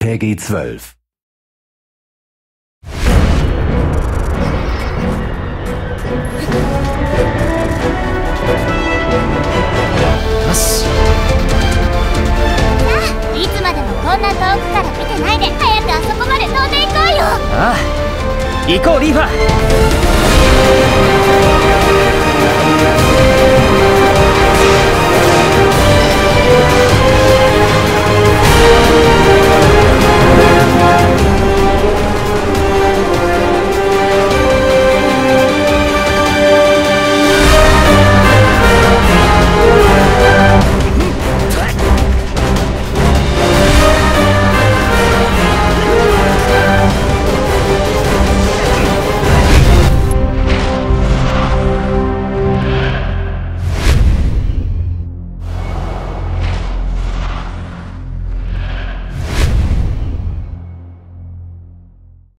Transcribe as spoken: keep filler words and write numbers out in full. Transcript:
Peggy zwölf. Was? さあ、いつまでもこんな遠くから見てないで、早くあそこまで飛んでいこうよ。 ああ、行こうリーファ。